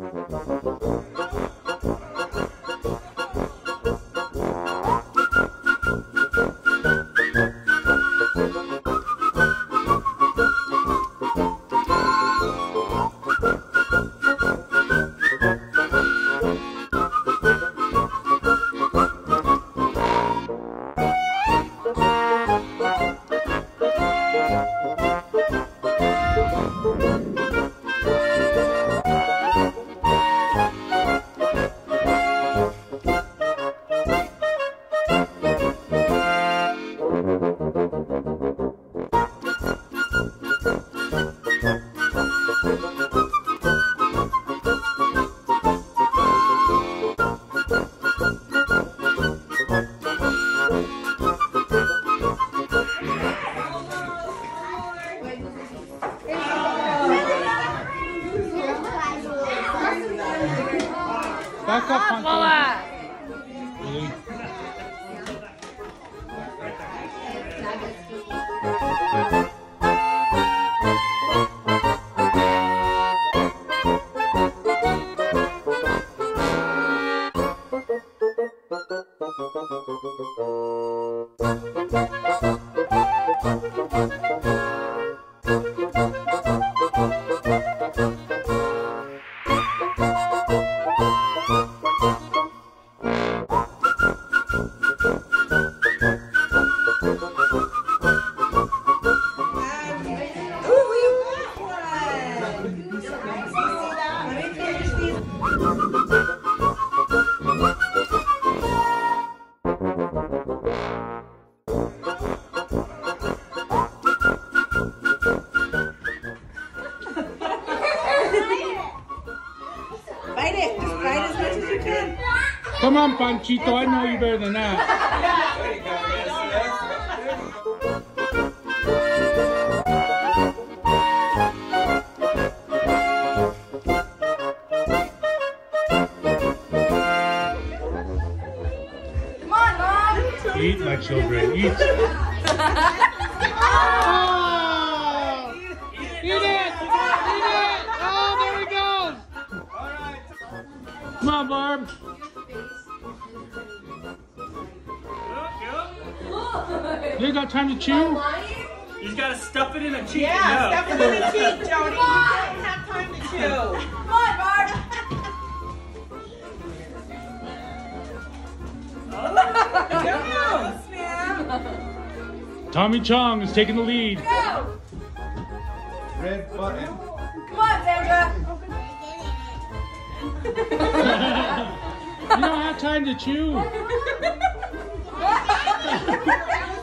Back up, Poncho. Really? Bite it. Just bite as much as you can. Come on, Panchito. I know you better than that. There you go. Yes. Come on, Mom. Eat, my children. Eat. Oh! Eat it! Eat it! Oh, there he goes! Come on, Barb. You ain't got time to chew? He's got to stuff it in a cheek. Yeah, stuff it in the cheek, Jody. You don't have time to chew. Come on, Barb. Go, Sam. Tommy Chong is taking the lead. Go. Red button. Come on, Sandra. You don't have time to chew.